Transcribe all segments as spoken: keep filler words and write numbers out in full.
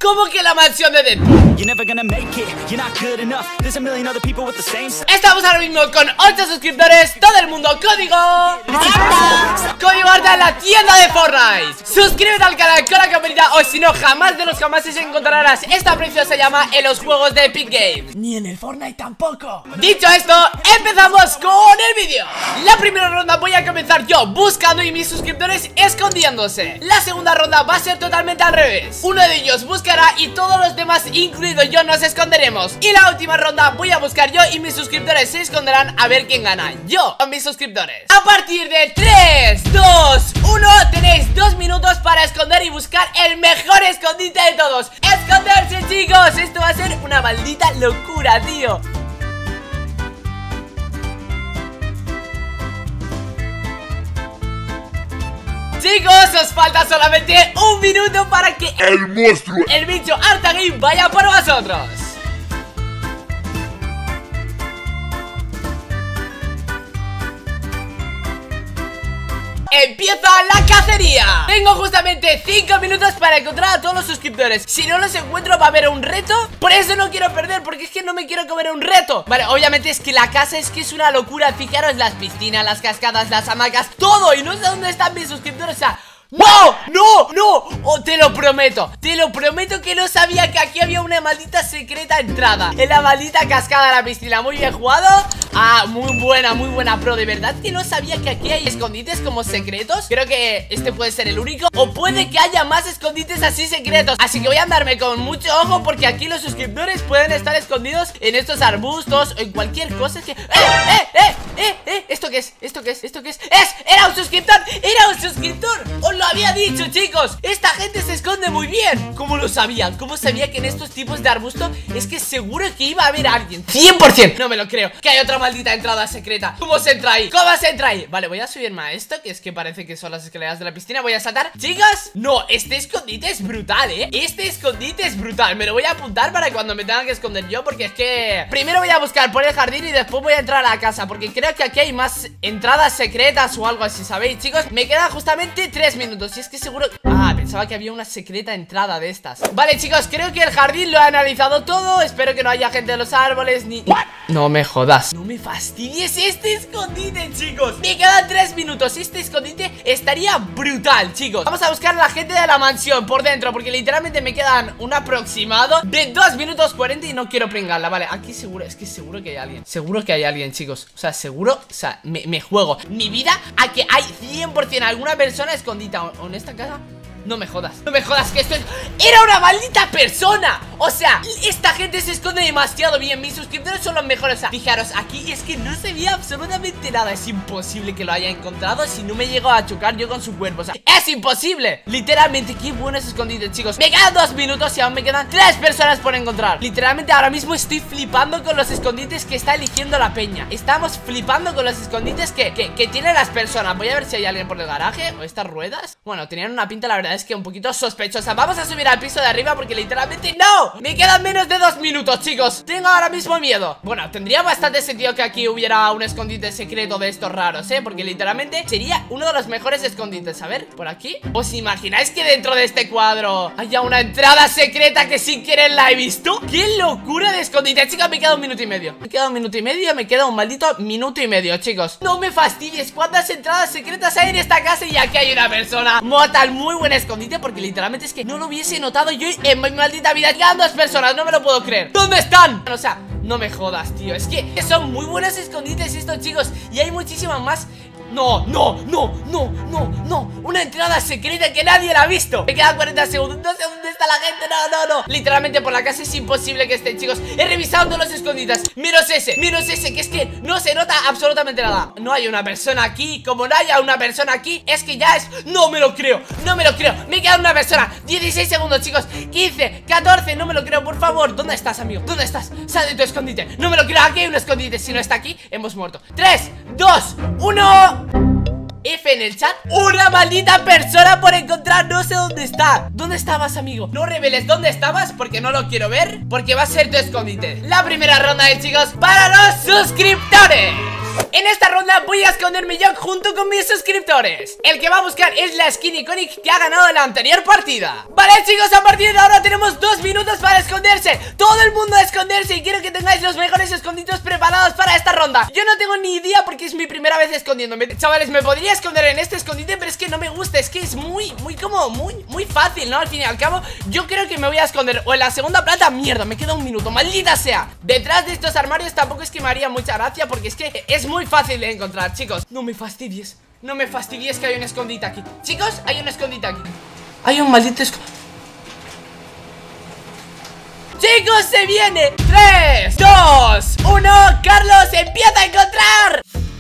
¿Cómo que la mansión de Deadpool? Estamos ahora mismo con ocho suscriptores. Todo el mundo, código Código Arta en la tienda de Fortnite. Suscríbete al canal con la campanita, o si no, jamás de los jamases encontrarás esta preciosa llama en los juegos de Epic Games, ni en el Fortnite tampoco. Dicho esto, empezamos con el vídeo. La primera ronda voy a comenzar yo buscando y mis suscriptores escondiéndose. La segunda ronda va a ser totalmente al revés. Uno de ellos buscará y todos los demás, incluido yo, nos esconderemos. Y la última ronda voy a buscar yo y mis suscriptores se esconderán a ver quién gana. Yo con mis suscriptores. A partir de tres, dos, uno tenéis dos minutos para esconder y buscar el mejor escondite de todos. ¡Esconderse, chicos! Esto va a ser una maldita locura, tío. Chicos, os falta solamente un minuto para que el monstruo, el bicho Arta Game, vaya por vosotros. ¡Empieza la cacería! Tengo justamente cinco minutos para encontrar a todos los suscriptores. Si no los encuentro va a haber un reto. Por eso no quiero perder, porque es que no me quiero comer un reto. Vale, obviamente es que la casa es que es una locura. Fijaros, las piscinas, las cascadas, las hamacas, todo. Y no sé dónde están mis suscriptores, o sea... ¡No! ¡No! ¡No! Oh, te lo prometo, te lo prometo que no sabía que aquí había una maldita secreta entrada en la maldita cascada de la piscina. Muy bien jugado. Ah, muy buena, muy buena, pro. De verdad que no sabía que aquí hay escondites como secretos. Creo que este puede ser el único, o puede que haya más escondites así secretos. Así que voy a andarme con mucho ojo, porque aquí los suscriptores pueden estar escondidos en estos arbustos o en cualquier cosa. Es que... ¡Eh! ¡Eh! ¡Eh! ¡Eh! ¡Eh! ¿Esto qué es? ¿Esto qué es? ¿Esto qué es? ¡Es! ¡Era un suscriptor! ¡Era un suscriptor! ¡Os lo había dicho, chicos! Esta gente se esconde muy bien. ¿Cómo lo sabían? ¿Cómo sabía que en estos tipos de arbusto es que seguro que iba a haber alguien? cien por ciento. No me lo creo. Que hay otra maldita entrada secreta. ¿Cómo se entra ahí? ¿Cómo se entra ahí? Vale, voy a subirme a esto, que es que parece que son las escaleras de la piscina. Voy a saltar. Chicas, no, este escondite es brutal, ¿eh? Este escondite es brutal. Me lo voy a apuntar para cuando me tenga que esconder yo, porque es que primero voy a buscar por el jardín y después voy a entrar a la casa, porque creo que aquí hay más entradas secretas o algo así, ¿sabéis, chicos? Me quedan justamente tres minutos y es que seguro... Ah, pensaba que había una secreta entrada de estas. Vale, chicos, creo que el jardín lo he analizado todo. Espero que no haya gente en los árboles ni... ¿What? No me jodas. No me fastidies este escondite, chicos. Me quedan tres minutos. Este escondite estaría brutal, chicos. Vamos a buscar a la gente de la mansión por dentro, porque literalmente me quedan un aproximado de dos minutos cuarenta y no quiero pringarla. Vale, aquí seguro, es que seguro que hay alguien. Seguro que hay alguien, chicos. O sea, seguro, o sea, me, me juego mi vida a que hay cien por ciento alguna persona escondida o, o en esta casa. No me jodas, no me jodas que esto es... ¡Era una maldita persona! O sea, esta gente se esconde demasiado bien. Mis suscriptores son los mejores. O sea, fijaros, aquí es que no se veía absolutamente nada. Es imposible que lo haya encontrado si no me llego a chocar yo con su cuerpo. O sea, ¡es imposible! Literalmente, qué buenos escondites, chicos. Me quedan dos minutos y aún me quedan tres personas por encontrar. Literalmente ahora mismo estoy flipando con los escondites que está eligiendo la peña. Estamos flipando con los escondites que, que, que tienen las personas. Voy a ver si hay alguien por el garaje o estas ruedas. Bueno, tenían una pinta, la verdad es que un poquito sospechosa. Vamos a subir al piso de arriba porque literalmente ¡no! Me quedan menos de dos minutos, chicos. Tengo ahora mismo miedo. Bueno, tendría bastante sentido que aquí hubiera un escondite secreto de estos raros, ¿eh? Porque literalmente sería uno de los mejores escondites. A ver, por aquí. ¿Os imagináis que dentro de este cuadro haya una entrada secreta que sin querer la he visto? ¡Qué locura de escondite! Chicos, me queda un minuto y medio. Me queda un minuto y medio, me queda un maldito minuto y medio, chicos. No me fastidies. ¿Cuántas entradas secretas hay en esta casa? Y aquí hay una persona. Mortal, muy buen escondite, porque literalmente es que no lo hubiese notado yo en mi maldita vida. Llegan dos personas, no me lo puedo creer. ¿Dónde están? O sea, no me jodas, tío. Es que son muy buenos escondites estos, chicos. Y hay muchísimas más. No, no, no, no, no, no. Una entrada secreta que nadie la ha visto. Me quedan cuarenta segundos, no sé dónde está la gente. No, no, no. Literalmente por la casa es imposible que estén, chicos. He revisado todos los escondites, menos ese, menos ese, que es que no se nota absolutamente nada. No hay una persona aquí. Como no haya una persona aquí, es que ya es... No me lo creo, no me lo creo. Me queda una persona, dieciséis segundos, chicos. Quince, catorce, no me lo creo, por favor. ¿Dónde estás, amigo? ¿Dónde estás? Sal de tu escondite. No me lo creo, aquí hay un escondite. Si no está aquí, hemos muerto. Tres, dos, uno. F en el chat. Una maldita persona por encontrar. No sé dónde está. ¿Dónde estabas, amigo? No reveles dónde estabas porque no lo quiero ver, porque va a ser tu escondite. La primera ronda, eh, chicos, para los suscriptores. En esta ronda voy a esconderme yo junto con mis suscriptores. El que va a buscar es la skin iconic que ha ganado la anterior partida. Vale, chicos, a partir de ahora tenemos dos minutos para esconderse. Todo el mundo a esconderse y quiero que tengáis los mejores esconditos preparados para esta ronda. Yo no tengo ni idea porque es mi primera vez escondiéndome. Chavales, me podría esconder en este escondite, pero es que no me gusta. Es que es muy, muy como, muy, muy fácil, ¿no? Al fin y al cabo, yo creo que me voy a esconder o en la segunda planta. Mierda, me queda un minuto, maldita sea. Detrás de estos armarios tampoco es que me haría mucha gracia porque es que es muy fácil de encontrar, chicos. No me fastidies, no me fastidies que hay un escondite aquí. Chicos, hay un escondite aquí. Hay un maldito escondite. Chicos, se viene. tres, dos, uno. Carlos, empieza a encontrar.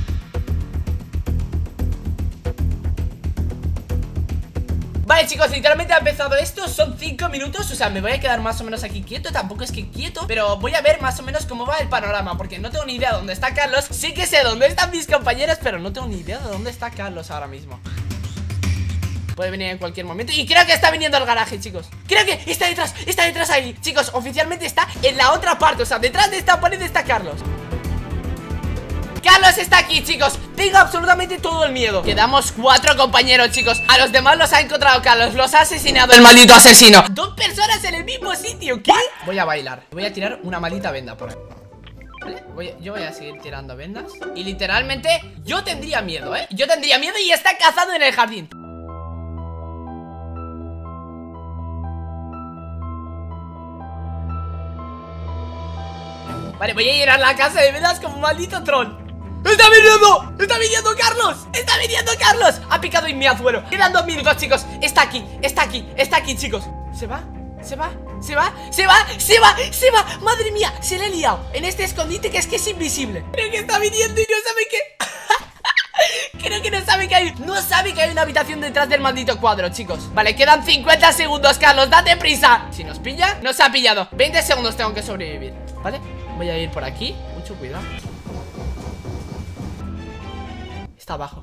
Vale, chicos, literalmente ha empezado esto. Son cinco minutos, o sea, me voy a quedar más o menos aquí quieto. Tampoco es que quieto, pero voy a ver más o menos cómo va el panorama, porque no tengo ni idea de dónde está Carlos. Sí que sé dónde están mis compañeros, pero no tengo ni idea de dónde está Carlos ahora mismo. Puede venir en cualquier momento. Y creo que está viniendo al garaje, chicos. Creo que está detrás, está detrás ahí. Chicos, oficialmente está en la otra parte. O sea, detrás de esta pared está Carlos. Carlos está aquí, chicos. Tengo absolutamente todo el miedo. Quedamos cuatro compañeros, chicos. A los demás los ha encontrado Carlos. Los ha asesinado el maldito asesino. Dos personas en el mismo sitio, ¿qué? Voy a bailar. Voy a tirar una maldita venda por ahí. ¿Vale? Voy, yo voy a seguir tirando vendas. Y literalmente yo tendría miedo, ¿eh? Yo tendría miedo y está cazando en el jardín. Vale, voy a llenar la casa de vendas como un maldito troll. ¡Está viniendo! ¡Está viniendo Carlos! ¡Está viniendo Carlos! Ha picado en mi azuelo. Quedan dos minutos, chicos. Está aquí, está aquí, está aquí, chicos. ¿Se va? ¿Se va? ¿Se va? ¿Se va? ¿Se va? ¿Se va? ¡Madre mía! Se le ha liado en este escondite que es que es invisible. Creo que está viniendo y no sabe qué. Creo que no sabe que hay. No sabe que hay una habitación detrás del maldito cuadro, chicos. Vale, quedan cincuenta segundos, Carlos. Date prisa. Si nos pilla, nos ha pillado. veinte segundos tengo que sobrevivir. ¿Vale? Voy a ir por aquí. Mucho cuidado. Está abajo.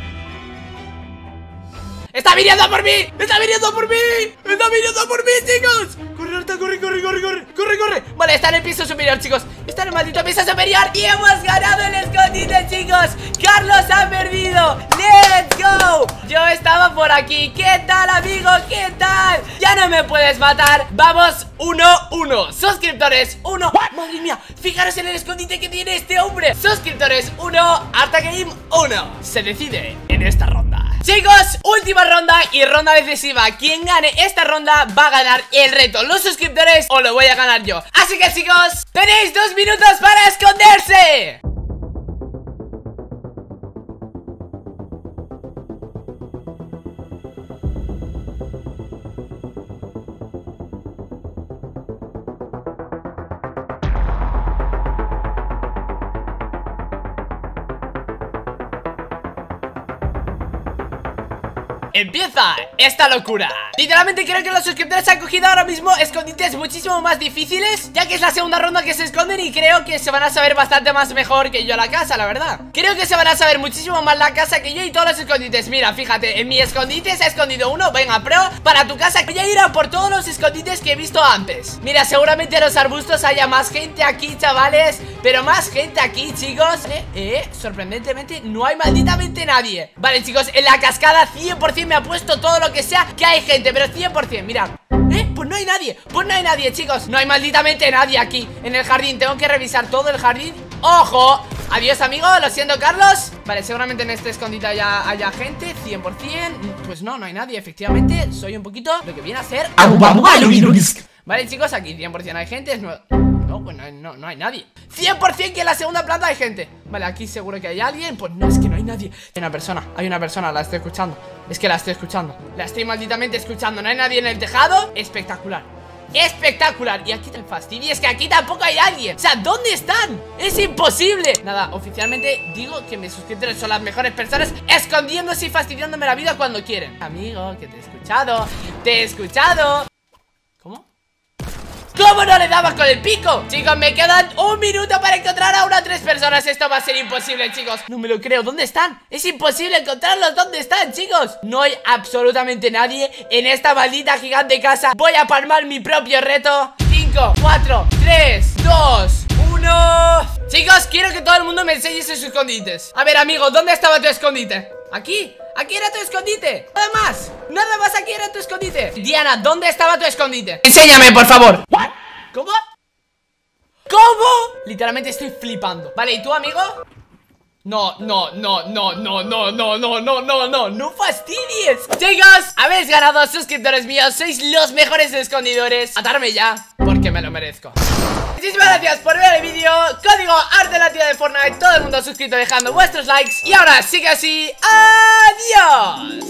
¡Está viniendo por mí! ¡Está viniendo por mí! ¡Está viniendo por mí, chicos! ¡Corre, Arta! ¡Corre, corre, corre, corre! ¡Corre, corre! Vale, está en el piso superior, chicos. Está en el maldito piso superior. ¡Y hemos ganado el escondite, chicos! ¡Carlos ha perdido! ¡Let's go! Yo estaba por aquí. ¿Qué tal, amigo? ¿Qué tal? Ya no me puedes matar. Vamos, uno, uno. Suscriptores, uno. ¡Madre mía! Fijaros en el escondite que tiene este hombre. Suscriptores, uno. Arta Game, uno. Se decide en esta ronda. Chicos, última ronda y ronda decisiva. Quien gane esta ronda va a ganar el reto. Los suscriptores o lo voy a ganar yo. Así que, chicos, tenéis dos minutos para esconderse. Empieza esta locura. Literalmente creo que los suscriptores han cogido ahora mismo escondites muchísimo más difíciles, ya que es la segunda ronda que se esconden. Y creo que se van a saber bastante más mejor que yo la casa, la verdad. Creo que se van a saber muchísimo más la casa que yo y todos los escondites. Mira, fíjate, en mi escondite se ha escondido uno. Venga, pro, para tu casa. Voy a ir a por todos los escondites que he visto antes. Mira, seguramente en los arbustos haya más gente aquí, chavales. Pero más gente aquí, chicos. Eh, eh, sorprendentemente no hay malditamente nadie. Vale, chicos, en la cascada cien por cien me ha puesto todo lo que sea que hay gente, pero cien por cien, mirad. Eh, pues no hay nadie, pues no hay nadie, chicos. No hay malditamente nadie aquí en el jardín. Tengo que revisar todo el jardín. ¡Ojo! Adiós, amigo, lo siento, Carlos. Vale, seguramente en este escondite haya, haya gente, cien por cien. Pues no, no hay nadie, efectivamente. Soy un poquito lo que viene a ser. Vale, chicos, aquí cien por cien hay gente. Es nuevo. No, pues no, no, no hay nadie. Cien por cien que en la segunda planta hay gente. Vale, aquí seguro que hay alguien. Pues no, es que no hay nadie. Hay una persona, hay una persona, la estoy escuchando. Es que la estoy escuchando, la estoy malditamente escuchando. No hay nadie en el tejado, espectacular. Espectacular, y aquí te fastidia. Es que aquí tampoco hay alguien. O sea, ¿dónde están? Es imposible. Nada, oficialmente digo que mis suscriptores son las mejores personas, escondiéndose y fastidiándome la vida cuando quieren. Amigo, que te he escuchado. Te he escuchado. ¿Cómo? ¿Cómo no le daba con el pico? Chicos, me quedan un minuto para encontrar a una o tres personas. Esto va a ser imposible, chicos. No me lo creo, ¿dónde están? Es imposible encontrarlos, ¿dónde están, chicos? No hay absolutamente nadie en esta maldita gigante casa. Voy a palmar mi propio reto. Cinco, cuatro, tres, dos, Uno. Chicos, quiero que todo el mundo me enseñe sus escondites. A ver, amigo, ¿dónde estaba tu escondite? ¿Aquí? Aquí era tu escondite. Nada más. Nada más aquí era tu escondite. Diana, ¿dónde estaba tu escondite? Enséñame, por favor. ¿Cómo? ¿Cómo? Literalmente estoy flipando. Vale, ¿y tú, amigo? No, no, no, no, no, no, no, no, no, no, no, no fastidies. Chicos, habéis ganado, suscriptores míos. Sois los mejores escondidores. Atarme ya, porque me lo merezco. Muchísimas gracias por ver el vídeo. Código ArtDeLaTía de Fortnite. Todo el mundo suscrito dejando vuestros likes. Y ahora sí que sí, adiós.